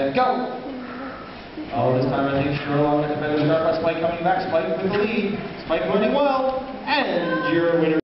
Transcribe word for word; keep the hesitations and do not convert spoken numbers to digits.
set, go! Oh, this time I think Sherlock, the competitor's got Spike coming back. Spike with the lead. Spike running well. And your winner.